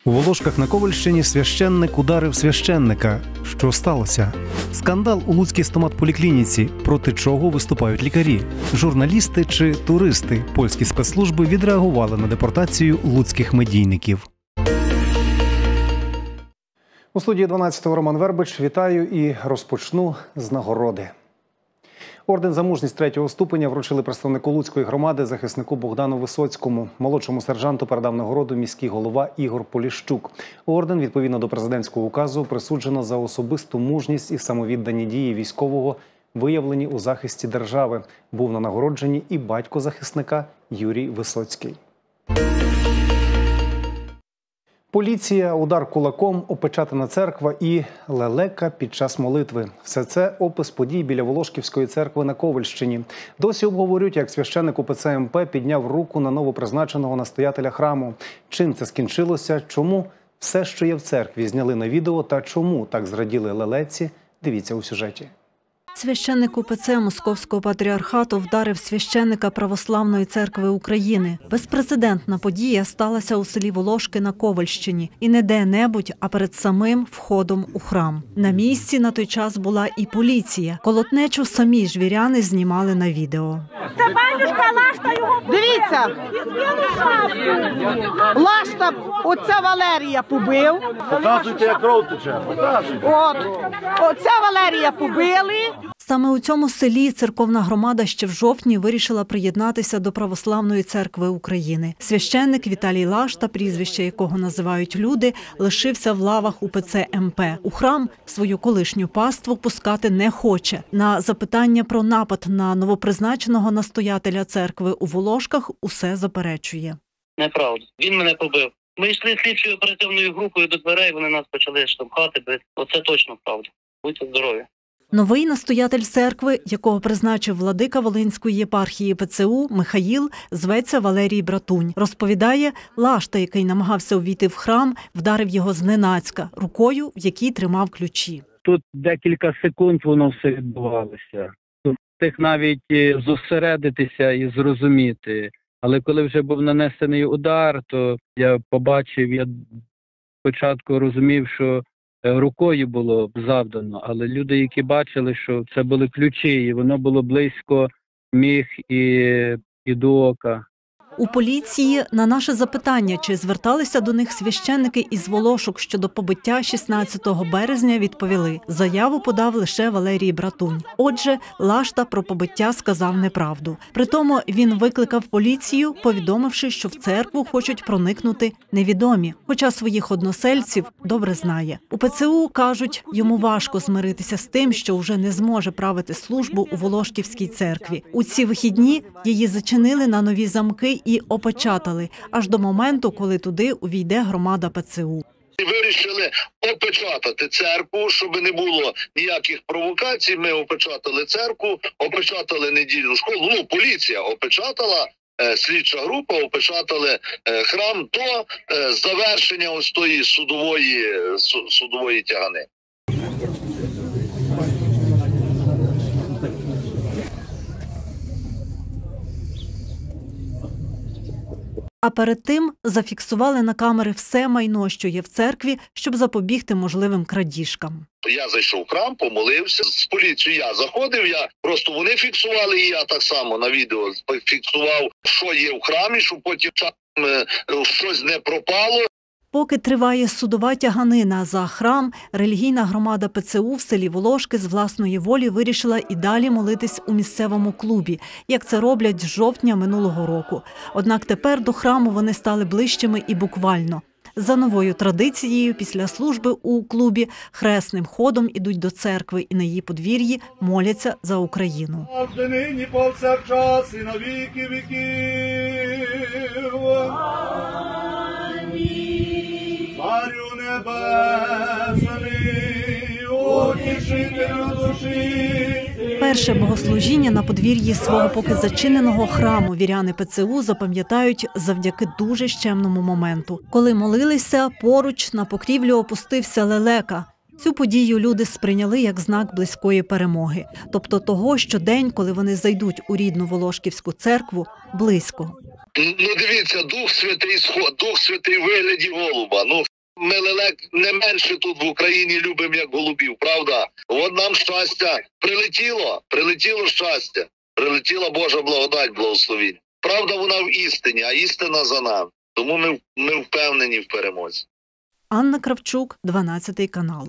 У Волошках на Ковальщині священник ударив священника. Що сталося? Скандал у Луцькій стоматполіклініці. Проти чого виступають лікарі? Журналісти чи туристи? Польські спецслужби відреагували на депортацію луцьких медійників. У студії 12-го Роман Вербич. Вітаю і розпочну з нагороди. Орден за мужність 3-го ступеня вручили представнику Луцької громади захиснику Богдану Висоцькому. Молодшому сержанту передав нагороду міський голова Ігор Поліщук. Орден, відповідно до президентського указу, присуджено за особисту мужність і самовіддані дії військового, виявлені у захисті держави. Був на нагородженні і батько захисника Юрій Висоцький. Поліція, удар кулаком, опечатана церква і лелека під час молитви. Все це – опис подій біля Волошківської церкви на Ковальщині. Досі обговорюють, як священник УПЦ МП підняв руку на новопризначеного настоятеля храму. Чим це скінчилося, чому все, що є в церкві, зняли на відео та чому так зраділи лелеці – дивіться у сюжеті. Священник УПЦ Московського патріархату вдарив священника Православної церкви України. Безпрецедентна подія сталася у селі Волошки на Ковальщині. І не де-небудь, а перед самим входом у храм. На місці на той час була і поліція. Колотнечу самі ж віряни знімали на відео. Це батюшка Лашта його побив. Дивіться, Лашта, оця Валерія побив. Показуйте, як кров тече. Оця Валерія побили. Саме у цьому селі церковна громада ще в жовтні вирішила приєднатися до Православної церкви України. Священник Віталій Лашта, прізвище якого називають люди, лишився в лавах УПЦ МП. У храм свою колишню паству пускати не хоче. На запитання про напад на новопризначеного настоятеля церкви у Волошках усе заперечує. Неправда. Він мене побив. Ми йшли слідчою оперативною групою до дверей, вони нас почали штовхати. Оце точно правда. Будьте здорові. Новий настоятель церкви, якого призначив владика Волинської єпархії ПЦУ Михаїл, зветься Валерій Братунь. Розповідає, Лашта, який намагався увійти в храм, вдарив його зненацька, рукою, в якій тримав ключі. Тут декілька секунд воно все відбувалося. Тут встиг навіть зосередитися і зрозуміти. Але коли вже був нанесений удар, то я побачив, я спочатку розумів, що рукою було завдано, але люди, які бачили, що це були ключі, і воно було близько міг і до ока. У поліції на наше запитання, чи зверталися до них священники із Волошок щодо побиття 16 березня, відповіли – заяву подав лише Валерій Братунь. Отже, Лашта про побиття сказав неправду. Притому він викликав поліцію, повідомивши, що в церкву хочуть проникнути невідомі, хоча своїх односельців добре знає. У ПЦУ кажуть, йому важко змиритися з тим, що вже не зможе правити службу у Волошківській церкві. У ці вихідні її зачинили на нові замки і опечатали, аж до моменту, коли туди увійде громада ПЦУ. Вирішили опечатати церкву, щоб не було ніяких провокацій. Ми опечатали церкву, опечатали недільну школу. Поліція опечатала, слідча група опечатали храм до завершення ось тої судової тягани. А перед тим зафіксували на камери все майно, що є в церкві, щоб запобігти можливим крадіжкам. Я зайшов в храм, помолився. З поліцією я заходив, просто вони фіксували, і я так само на відео фіксував, що є в храмі, щоб потім щось не пропало. Поки триває судова тяганина за храм, релігійна громада ПЦУ в селі Волошки з власної волі вирішила і далі молитись у місцевому клубі, як це роблять з жовтня минулого року. Однак тепер до храму вони стали ближчими і буквально. За новою традицією, після служби у клубі хресним ходом ідуть до церкви і на її подвір'ї моляться за Україну. Нині повсякчас і на віки віків. Царю небесний, утішителю душі. Перше богослужіння на подвір'ї свого поки зачиненого храму віряни ПЦУ запам'ятають завдяки дуже щемному моменту. Коли молилися, поруч на покрівлю опустився лелека. Цю подію люди сприйняли як знак близької перемоги. Тобто того, що день, коли вони зайдуть у рідну Волошківську церкву, близько. Дивіться, Дух Святий в вигляді голуба. Ми лелек не менше тут в Україні любимо, як голубів, правда? От нам щастя прилетіло щастя, прилетіла Божа благодать, благословіння. Правда, вона в істині, а істина за нами. Тому ми впевнені в перемозі. Анна Кравчук, 12 канал.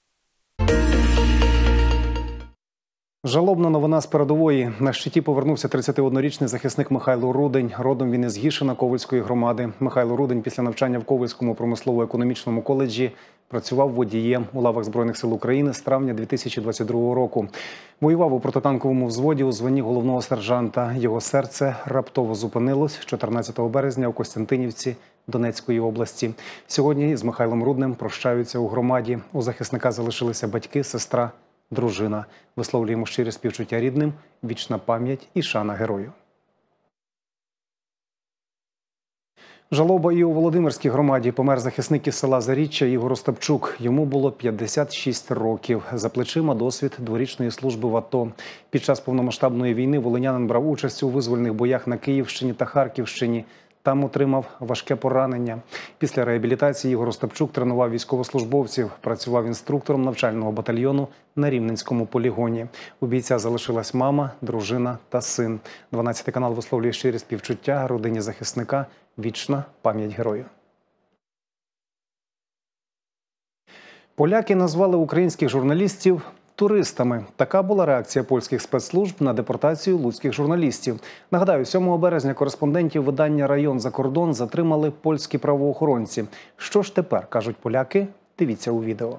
Жалобна новина з передової. На щиті повернувся 31-річний захисник Михайло Рудень. Родом він із Гішина Ковельської громади. Михайло Рудень після навчання в Ковельському промислово-економічному коледжі працював водієм у лавах Збройних сил України з травня 2022 року. Воював у протитанковому взводі у званні головного сержанта. Його серце раптово зупинилось 14 березня у Костянтинівці Донецької області. Сьогодні з Михайлом Руднем прощаються у громаді. У захисника залишилися батьки, сестра, дружина. Висловлюємо щирі співчуття рідним, вічна пам'ять і шана герою. Жалоба і у Володимирській громаді. Помер захисник із села Заріччя Ігор Остапчук. Йому було 56 років. За плечима досвід дворічної служби в АТО. Під час повномасштабної війни волинянин брав участь у визвольних боях на Київщині та Харківщині. Там отримав важке поранення. Після реабілітації Ігор Остапчук тренував військовослужбовців, працював інструктором навчального батальйону на Рівненському полігоні. У бійця залишилась мама, дружина та син. 12 канал висловлює щирі співчуття родині захисника. Вічна пам'ять герою. Поляки назвали українських журналістів туристами. Така була реакція польських спецслужб на депортацію луцьких журналістів. Нагадаю, 7 березня кореспондентів видання «Район за кордон» затримали польські правоохоронці. Що ж тепер, кажуть поляки? Дивіться у відео.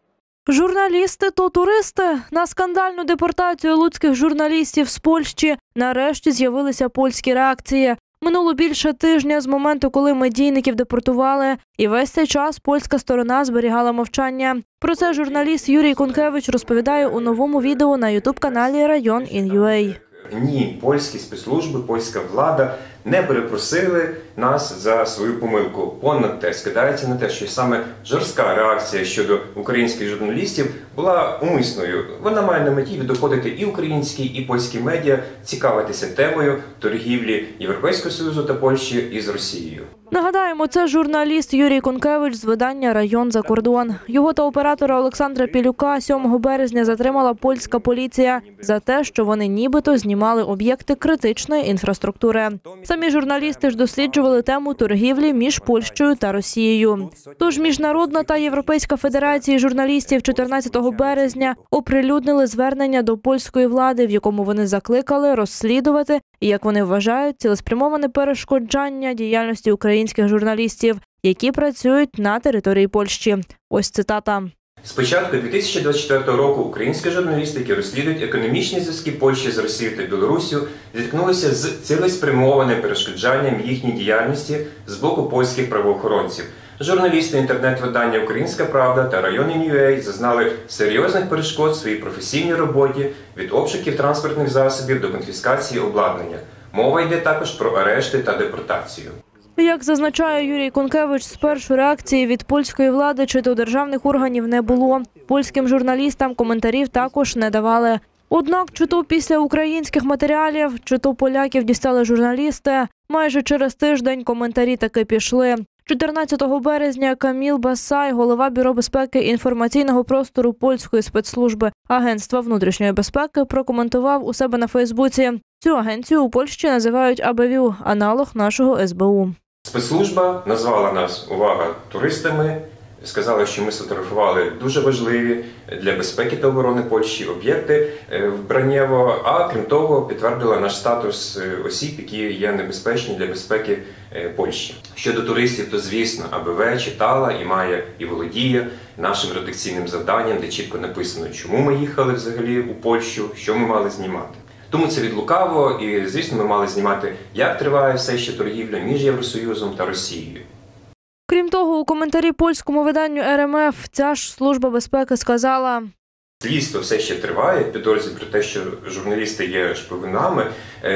Журналісти – то туристи. На скандальну депортацію луцьких журналістів з Польщі нарешті з'явилися польські реакції. Минуло більше тижня з моменту, коли медійників депортували, і весь цей час польська сторона зберігала мовчання. Про це журналіст Юрій Конкевич розповідає у новому відео на ютуб-каналі «Район.ua». Ні, польські спецслужби, польська влада не перепросили нас за свою помилку. Понад те, скидається на те, що саме жорстка реакція щодо українських журналістів була умисною. Вона має на меті доходити і українські, і польські медіа, цікавитися темою торгівлі Європейського Союзу та Польщі із Росією. Нагадаємо, це журналіст Юрій Конкевич з видання «Район за кордон». Його та оператора Олександра Пілюка 7 березня затримала польська поліція за те, що вони нібито знімали об'єкти критичної інфраструктури. Самі журналісти ж досліджували тему торгівлі між Польщею та Росією. Тож Міжнародна та Європейська федерації журналістів 14 березня оприлюднили звернення до польської влади, в якому вони закликали розслідувати і, як вони вважають, цілеспрямоване перешкоджання діяльності українських журналістів, які працюють на території Польщі. Ось цитата. З початку 2024 року українські журналісти, які розслідують економічні зв'язки Польщі з Росією та Білоруссю, зіткнулися з цілеспрямованим перешкоджанням їхній діяльності з боку польських правоохоронців. Журналісти інтернет-видання «Українська правда» та «Район.ua» зазнали серйозних перешкод в своїй професійній роботі від обшуків транспортних засобів до конфіскації обладнання. Мова йде також про арешти та депортацію. Як зазначає Юрій Конкевич, спершу реакції від польської влади чи до державних органів не було. Польським журналістам коментарів також не давали. Однак, чи то після українських матеріалів, чи то поляків дістали журналісти, майже через тиждень коментарі таки пішли. 14 березня Каміл Басай, голова Бюро безпеки інформаційного простору польської спецслужби Агентства внутрішньої безпеки, прокоментував у себе на Фейсбуці. Цю агенцію у Польщі називають АБВ, аналог нашого СБУ. Спецслужба назвала нас, увага, туристами, сказали, що ми сфотографували дуже важливі для безпеки та оборони Польщі об'єкти в Бранєво, а крім того підтвердила наш статус осіб, які є небезпечні для безпеки Польщі. Щодо туристів, то звісно, АБВ читала і має і володіє нашим редакційним завданням, де чітко написано, чому ми їхали взагалі у Польщу, що ми мали знімати. Тому це відлукаво і, звісно, ми мали знімати, як триває все ще торгівля між Євросоюзом та Росією. Крім того, у коментарі польському виданню РМФ ця ж служба безпеки сказала: Слідство все ще триває, в підозрі про те, що журналісти є шпигунами.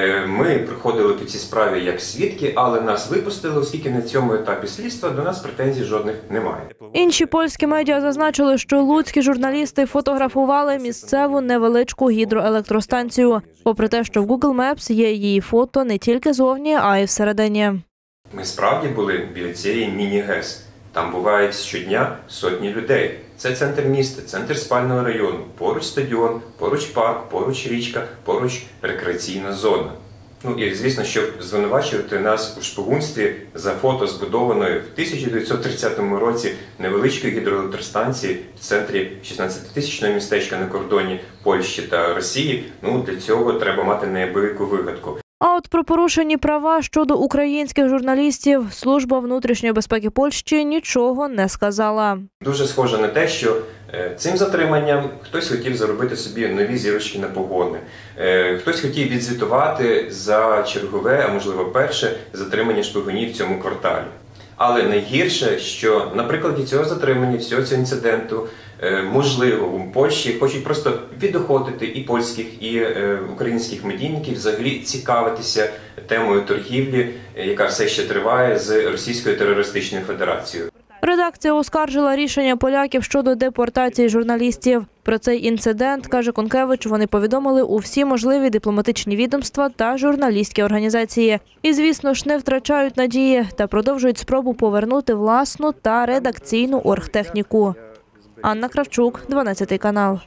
Ми приходили по цій справі як свідки, але нас випустили, оскільки на цьому етапі слідства до нас претензій жодних немає. Інші польські медіа зазначили, що луцькі журналісти фотографували місцеву невеличку гідроелектростанцію, попри те, що в Google Maps є її фото не тільки зовні, а й всередині. Ми справді були біля цієї міні-ГЕС. Там бувають щодня сотні людей. Це центр міста, центр спального району, поруч стадіон, поруч парк, поруч річка, поруч рекреаційна зона. Ну і, звісно, щоб звинувачувати нас у шпигунстві за фото збудованої в 1930 році невеличкої гідроелектростанції в центрі 16-тисячного містечка на кордоні Польщі та Росії, ну для цього треба мати неабияку вигадку. А от про порушені права щодо українських журналістів Служба внутрішньої безпеки Польщі нічого не сказала. Дуже схоже на те, що цим затриманням хтось хотів заробити собі нові зірочки на погони. Хтось хотів відзвітувати за чергове, а можливо перше, затримання шпигунів в цьому кварталі. Але найгірше, що на прикладі цього затримання, всього цього інциденту, можливо, у Польщі хочуть просто відохотити і польських, і українських медійників, взагалі цікавитися темою торгівлі, яка все ще триває з Російською терористичною федерацією. Редакція оскаржила рішення поляків щодо депортації журналістів. Про цей інцидент, каже Конкевич, вони повідомили у всі можливі дипломатичні відомства та журналістські організації. І, звісно ж, не втрачають надії та продовжують спробу повернути власну та редакційну оргтехніку. Анна Кравчук, 12 канал.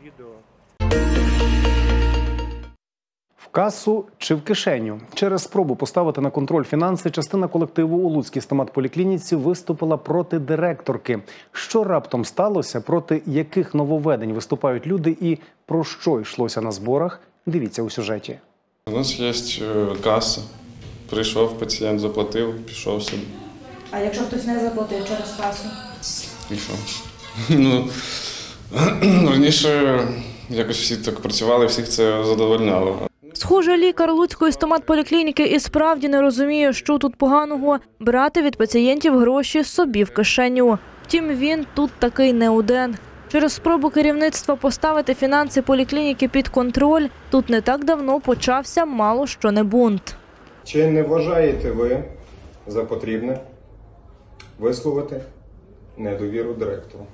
В касу чи в кишеню? Через спробу поставити на контроль фінанси частина колективу у Луцькій стоматполіклініці виступила проти директорки. Що раптом сталося, проти яких нововведень виступають люди і про що йшлося на зборах? Дивіться у сюжеті. У нас є каса. Прийшов пацієнт, заплатив, пішов собі. А якщо хтось не заплатив через касу? І що? Ну, раніше якось всі так працювали, всіх це задовольняло. Схоже, лікар Луцької стоматполіклініки і справді не розуміє, що тут поганого – брати від пацієнтів гроші собі в кишеню. Втім, він тут такий не один. Через спробу керівництва поставити фінанси поліклініки під контроль, тут не так давно почався мало що не бунт. Чи не вважаєте ви за потрібне висловити недовіру директору?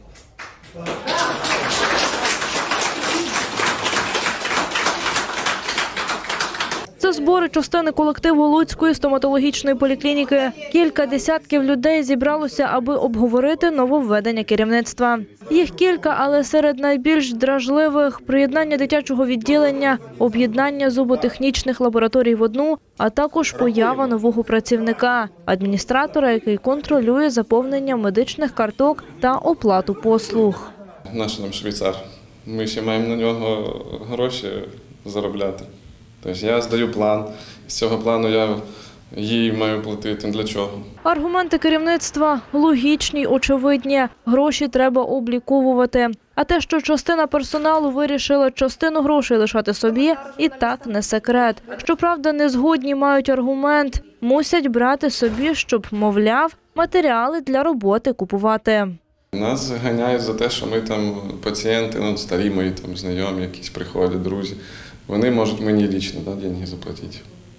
Це збори частини колективу Луцької стоматологічної поліклініки. Кілька десятків людей зібралося, аби обговорити нововведення керівництва. Їх кілька, але серед найбільш дражливих – приєднання дитячого відділення, об'єднання зуботехнічних лабораторій в одну, а також поява нового працівника – адміністратора, який контролює заповнення медичних карток та оплату послуг. Наш там швейцар. Ми ще маємо на нього гроші заробляти. Тобто я здаю план, з цього плану я їй маю платити. Для чого? Аргументи керівництва логічні й очевидні. Гроші треба обліковувати. А те, що частина персоналу вирішила частину грошей лишати собі, і так не секрет. Щоправда, незгодні мають аргумент – мусять брати собі, щоб, мовляв, матеріали для роботи купувати. Нас ганяють за те, що ми там пацієнти, старі мої там знайомі, якісь приходять, друзі. Вони можуть мені лічно гроші заплатити.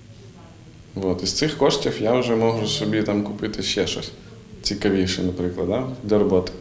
От. Із цих коштів я вже можу собі там купити ще щось цікавіше, наприклад, для роботи.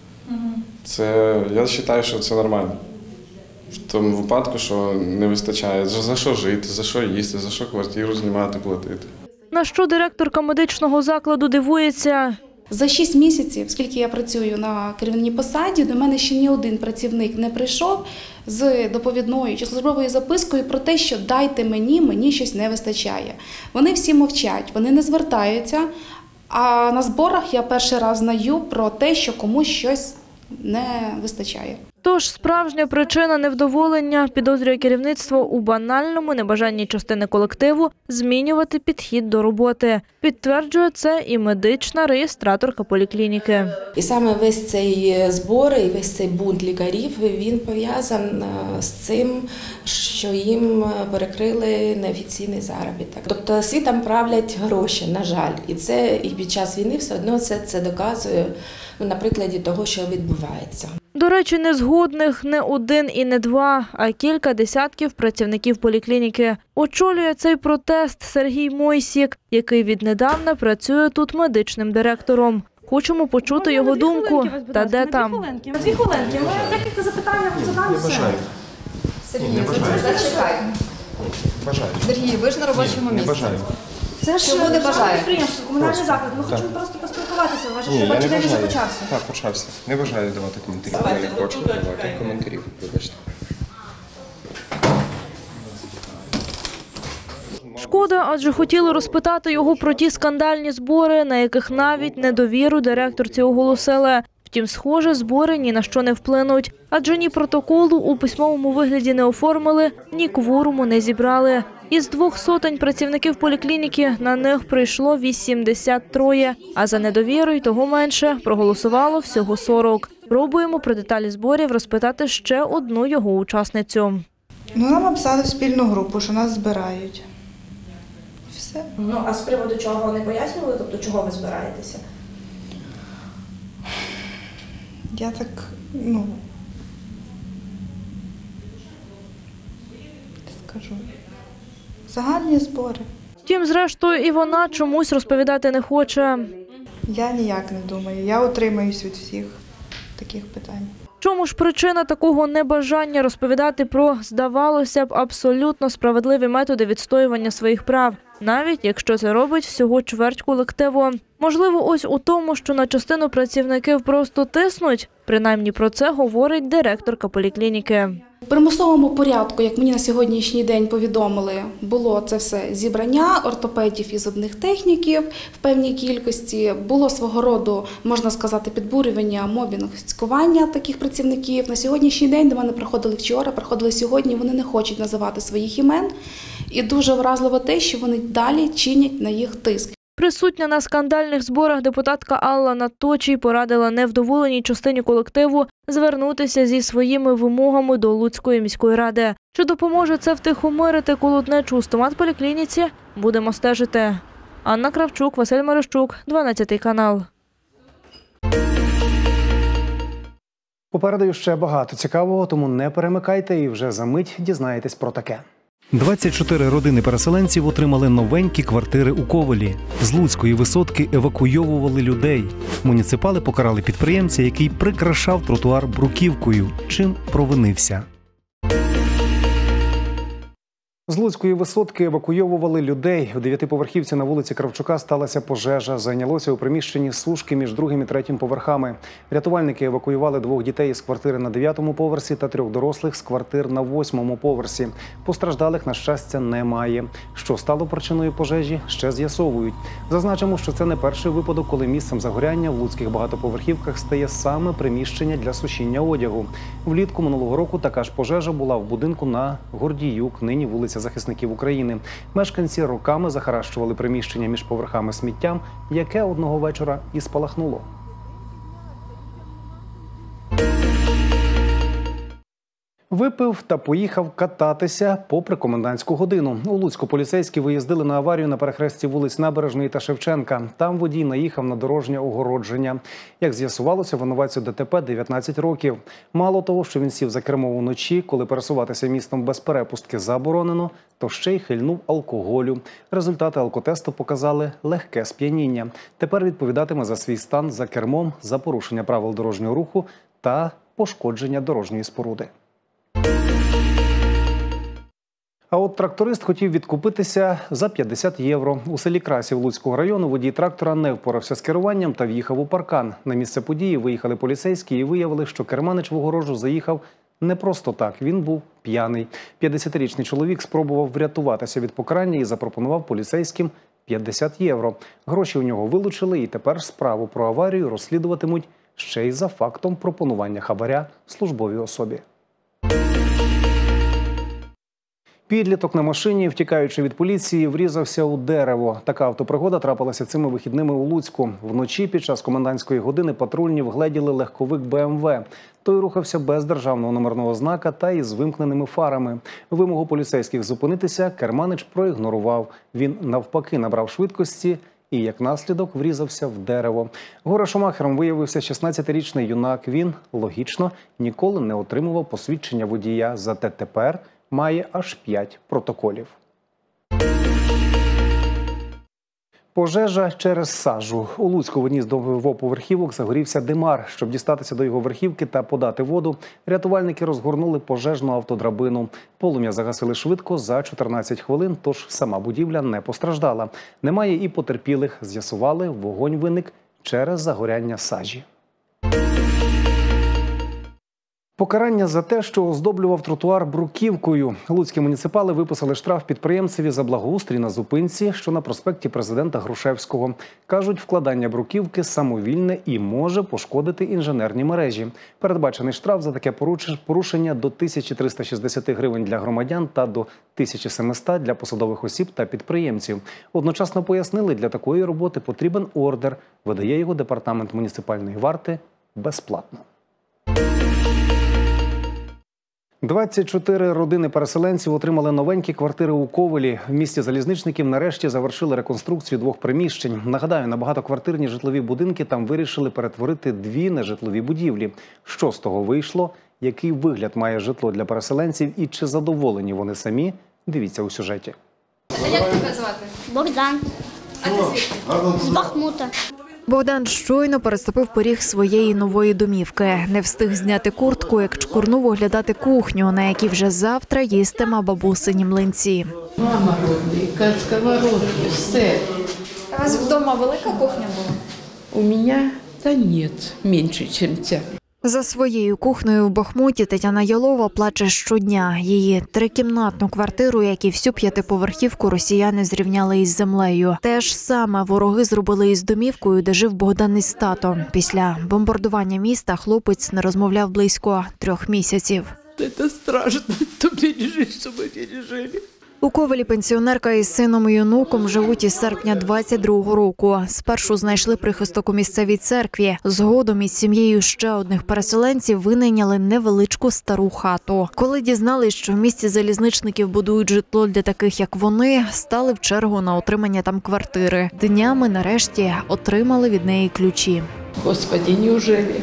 Це, я вважаю, що це нормально. В тому випадку, що не вистачає, за що жити, за що їсти, за що квартиру знімати, платити. На що директорка медичного закладу дивується? За 6 місяців, скільки я працюю на керівній посаді, до мене ще ні один працівник не прийшов з доповідною чи службовою запискою про те, що дайте мені щось не вистачає. Вони всі мовчать, вони не звертаються, а на зборах я перший раз знаю про те, що комусь щось не вистачає. Тож справжня причина невдоволення, підозрює керівництво, у банальному небажанні частини колективу змінювати підхід до роботи. Підтверджує це і медична реєстраторка поліклініки. І саме весь цей збор і весь цей бунт лікарів, він пов'язаний з цим, що їм перекрили неофіційний заробіток. Тобто світом правлять гроші, на жаль. І це і під час війни все одно це доказує на прикладі того, що відбувається. До речі, незгодних не один і не два, а кілька десятків працівників поліклініки. Очолює цей протест Сергій Мойсік, який віднедавна працює тут медичним директором. Хочемо почути його думку. Та де там? 2 хвилинки. Ми декілька запитань задам. Сергій, зачекай. Сергій, ви ж на робочому місці. Це ж чому не бажає? Підприємство, комунальний заклад. Ми хочемо просто поспілкуватися. спілкуватися, ваше Ні, я не робочий день вже бажаю. почався. Так, почався. Не бажаю давати коментарі. Я не хочу давати коментарів. Вибачте. Шкода, адже хотіли розпитати його про ті скандальні збори, на яких навіть недовіру директорці оголосили. Втім, схоже, збори ні на що не вплинуть, адже ні протоколу у письмовому вигляді не оформили, ні кворуму не зібрали. Із 200 працівників поліклініки на них прийшло 83, а за недовіру й того менше проголосувало всього 40. Пробуємо про деталі зборів розпитати ще одну його учасницю. Нам написали в спільну групу, що нас збирають. Все. Ну, а з приводу чого не пояснювали? Тобто, чого ви збираєтеся? Я так, скажу, загальні збори. Втім, зрештою, і вона чомусь розповідати не хоче. Я ніяк не думаю, я утримаюсь від всіх таких питань. Чому ж причина такого небажання розповідати про, здавалося б, абсолютно справедливі методи відстоювання своїх прав, навіть якщо це робить всього чверть колективу? Можливо, ось у тому, що на частину працівників просто тиснуть? Принаймні про це говорить директорка поліклініки. В примусовому порядку, як мені на сьогоднішній день повідомили, було це все зібрання ортопедів і зубних техніків в певній кількості. Було свого роду, можна сказати, підбурювання, мобінг, цькування таких працівників. На сьогоднішній день до мене приходили вчора, приходили сьогодні, вони не хочуть називати своїх імен. І дуже вразливо те, що вони далі чинять на їх тиск. Присутня на скандальних зборах депутатка Алла Наточій порадила невдоволеній частині колективу звернутися зі своїми вимогами до Луцької міської ради. Чи допоможе це втихомирити колотнечу у стоматполіклініці? Будемо стежити. Анна Кравчук, Василь Марищук, 12 канал. Попереду ще багато цікавого, тому не перемикайте і вже за мить дізнаєтесь про таке. 24 родини переселенців отримали новенькі квартири у Ковелі. З Луцької висотки евакуйовували людей. Муніципали покарали підприємця, який прикрашав тротуар бруківкою, чим провинився. З Луцької висотки евакуйовували людей. У 9-поверхівці на вулиці Кравчука сталася пожежа. Зайнялося у приміщенні сушки між 2-м і 3-м поверхами. Рятувальники евакуювали 2 дітей із квартири на 9-му поверсі та 3 дорослих з квартир на 8-му поверсі. Постраждалих, на щастя, немає. Що стало причиною пожежі, ще з'ясовують. Зазначимо, що це не перший випадок, коли місцем загоряння в луцьких багатоповерхівках стає саме приміщення для сушіння одягу. Влітку минулого року така ж пожежа була в будинку на Гордіюк, нині вулиця Захисників України. Мешканці роками захаращували приміщення між поверхами сміттям, яке одного вечора і спалахнуло. Випив та поїхав кататися попри комендантську годину. У Луцьку поліцейські виїздили на аварію на перехресті вулиць Набережної та Шевченка. Там водій наїхав на дорожнє огородження. Як з'ясувалося, винуватцю ДТП 19 років. Мало того, що він сів за кермо вночі, коли пересуватися містом без перепустки заборонено, то ще й хильнув алкоголю. Результати алкотесту показали легке сп'яніння. Тепер відповідатиме за свій стан за кермом, за порушення правил дорожнього руху та пошкодження дорожньої споруди. А от тракторист хотів відкупитися за 50 євро. У селі Красів Луцького району водій трактора не впорався з керуванням та в'їхав у паркан. На місце події виїхали поліцейські і виявили, що керманич в огорожу заїхав не просто так, він був п'яний. 50-річний чоловік спробував врятуватися від покарання і запропонував поліцейським 50 євро. Гроші у нього вилучили і тепер справу про аварію розслідуватимуть ще й за фактом пропонування хабаря службовій особі. Підліток на машині, втікаючи від поліції, врізався у дерево. Така автопригода трапилася цими вихідними у Луцьку. Вночі під час комендантської години патрульні вгледіли легковик БМВ. Той рухався без державного номерного знака та із вимкненими фарами. Вимогу поліцейських зупинитися керманич проігнорував. Він навпаки набрав швидкості і, як наслідок, врізався в дерево. Горе-шумахером виявився 16-річний юнак. Він, логічно, ніколи не отримував посвідчення водія, зате тепер має аж 5 протоколів. Пожежа через сажу. У Луцьку в одній з двоповерхівок загорівся димар. Щоб дістатися до його верхівки та подати воду, рятувальники розгорнули пожежну автодрабину. Полум'я загасили швидко за 14 хвилин, тож сама будівля не постраждала. Немає і потерпілих. З'ясували, вогонь виник через загоряння сажі. Покарання за те, що оздоблював тротуар бруківкою. Луцькі муніципали виписали штраф підприємцеві за благоустрій на зупинці, що на проспекті Президента Грушевського. Кажуть, вкладання бруківки самовільне і може пошкодити інженерні мережі. Передбачений штраф за таке порушення до 1360 гривень для громадян та до 1700 для посадових осіб та підприємців. Одночасно пояснили, для такої роботи потрібен ордер. Видає його департамент муніципальної варти безплатно. 24 родини переселенців отримали новенькі квартири у Ковелі. В місті залізничників нарешті завершили реконструкцію 2 приміщень. Нагадаю, на багатоквартирні житлові будинки там вирішили перетворити 2 нежитлові будівлі. Що з того вийшло, який вигляд має житло для переселенців і чи задоволені вони самі, дивіться у сюжеті. Як тебе звати? Богдан. А ти звідки? З Бахмута. Богдан щойно переступив поріг своєї нової домівки. Не встиг зняти куртку, як чкурнув оглядати кухню, на якій вже завтра їстиме бабусині млинці. Мама родненька, сковородки, все. У вас вдома велика кухня була? У меня? Да нет, меньше, чем ця. За своєю кухнею в Бахмуті Тетяна Ялова плаче щодня. Її 3-кімнатну квартиру, як і всю 5-поверхівку, росіяни зрівняли із землею. Те ж саме вороги зробили із домівкою, де жив Богдан із татом. Після бомбардування міста хлопець не розмовляв близько 3 місяців. Це страшно, то пережить, щоб ми пережили. У Ковелі пенсіонерка із сином і онуком живуть із серпня 22-го року. Спершу знайшли прихисток у місцевій церкві. Згодом із сім'єю ще одних переселенців винайняли невеличку стару хату. Коли дізнались, що в місті залізничників будують житло для таких, як вони, стали в чергу на отримання там квартири. Днями нарешті отримали від неї ключі. Господи, неужели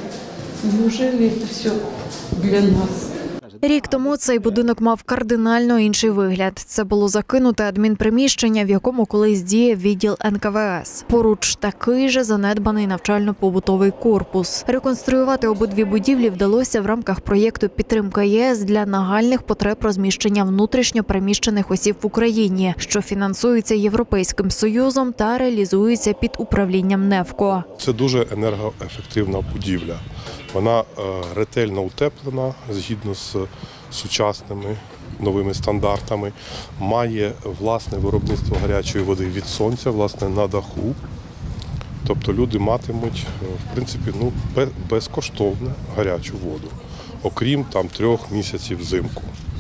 це все для нас? Рік тому цей будинок мав кардинально інший вигляд. Це було закинуте адмінприміщення, в якому колись діяв відділ НКВС. Поруч такий же занедбаний навчально-побутовий корпус. Реконструювати обидві будівлі вдалося в рамках проєкту «Підтримка ЄС» для нагальних потреб розміщення внутрішньо переміщених осіб в Україні, що фінансується Європейським Союзом та реалізується під управлінням НЕФКО. Це дуже енергоефективна будівля. Вона ретельно утеплена згідно з сучасними новими стандартами, має власне виробництво гарячої води від сонця, власне, на даху. Тобто люди матимуть, в принципі, безкоштовно гарячу воду, окрім 3 місяців взимку.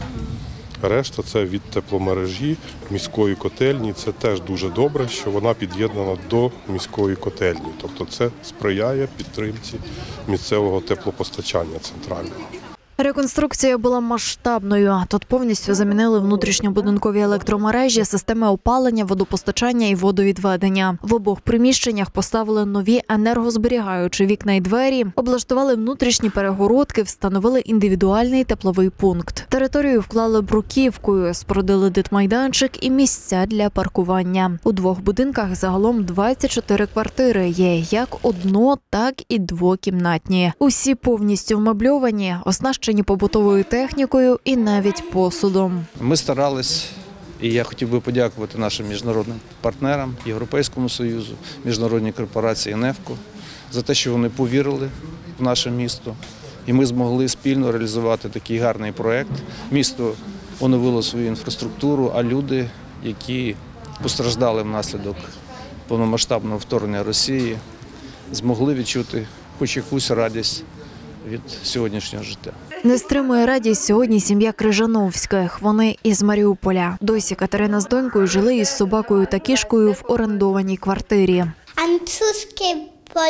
Решта – це від тепломережі, міської котельні. Це теж дуже добре, що вона під'єднана до міської котельні. Тобто це сприяє підтримці місцевого теплопостачання центрального. Реконструкція була масштабною. Тут повністю замінили внутрішньобудинкові електромережі, системи опалення, водопостачання і водовідведення. В обох приміщеннях поставили нові енергозберігаючі вікна і двері, облаштували внутрішні перегородки, встановили індивідуальний тепловий пункт. Територію вклали бруківкою, спорудили дитмайданчик і місця для паркування. У 2 будинках загалом 24 квартири є як одно, так і 2-кімнатні. Усі повністю вмебльовані, оснащені побутовою технікою і навіть посудом. Ми старались, і я хотів би подякувати нашим міжнародним партнерам, Європейському Союзу, міжнародній корпорації «НЕФКО» за те, що вони повірили в наше місто. І ми змогли спільно реалізувати такий гарний проєкт. Місто оновило свою інфраструктуру, а люди, які постраждали внаслідок повномасштабного вторгнення Росії, змогли відчути хоч якусь радість від сьогоднішнього життя. Не стримує радість сьогодні сім'я Крижановських. Вони із Маріуполя. Досі Катерина з донькою жили із собакою та кішкою в орендованій квартирі. Французький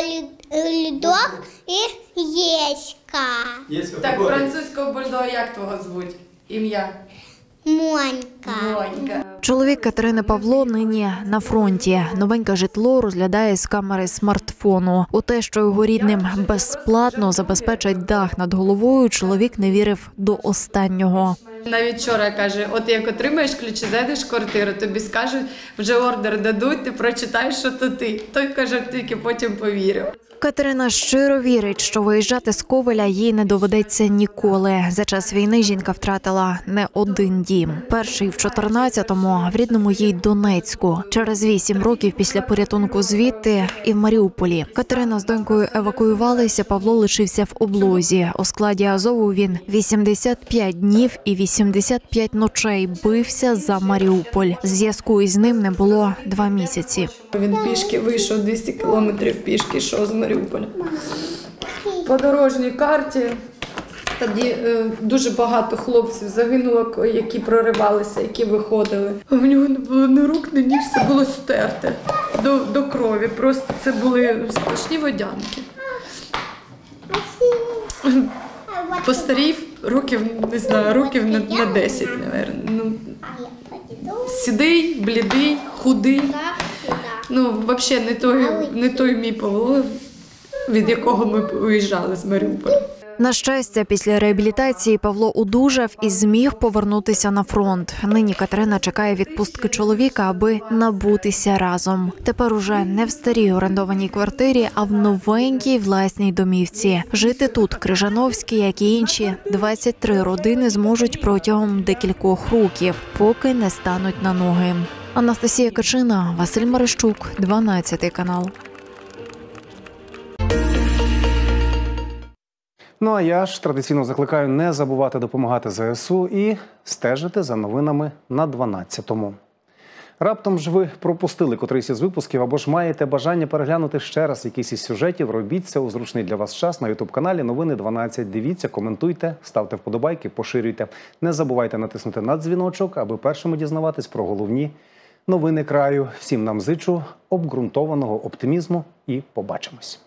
бульдог і Єська. Так, французького бульдога як твого звуть? Ім'я? Монька. Чоловік Катерини Павло нині на фронті. Новеньке житло розглядає з камери смартфону. У те, що його рідним безплатно забезпечать дах над головою, чоловік не вірив до останнього. Навіть вчора каже, от як отримаєш ключі, зайдеш в квартиру, тобі скажуть, вже ордер дадуть, ти прочитаєш, що то ти. Той каже, тільки потім повірив. Катерина щиро вірить, що виїжджати з Ковеля їй не доведеться ніколи. За час війни жінка втратила не один дім. Перший в 14-му, а в рідному їй Донецьку. Через 8 років після порятунку звідти і в Маріуполі. Катерина з донькою евакуювалися, Павло лишився в облозі. У складі Азову він 85 днів і 85 ночей бився за Маріуполь. Зв'язку із ним не було 2 місяці. Він пішки вийшов 200 кілометрів, пішки йшов з Маріуполя. По дорожній карті тоді дуже багато хлопців загинуло, які проривалися, які виходили. У нього не було ні рук, ні ніг, все було стерте до крові. Просто це були страшні водянки. Постарів років, не знаю, років на 10, мабуть. Сідий, блідий, худий. Взагалі не той мій Павло, від якого ми виїжджали з Маріуполя. На щастя, після реабілітації Павло одужав і зміг повернутися на фронт. Нині Катерина чекає відпустки чоловіка, аби набутися разом. Тепер уже не в старій орендованій квартирі, а в новенькій власній домівці. Жити тут Крижановські, як і інші 23 родини, зможуть протягом декількох років, поки не стануть на ноги. Анастасія Качина, Василь Марищук, 12 канал. Ну а я ж традиційно закликаю не забувати допомагати ЗСУ і стежити за новинами на 12-му. Раптом ж ви пропустили котрийсь із випусків або ж маєте бажання переглянути ще раз якийсь із сюжетів, робіть це у зручний для вас час на YouTube-каналі Новини 12. Дивіться, коментуйте, ставте вподобайки, поширюйте. Не забувайте натиснути на дзвіночок, аби першими дізнаватись про головні новини краю. Всім нам зичу обґрунтованого оптимізму і побачимось.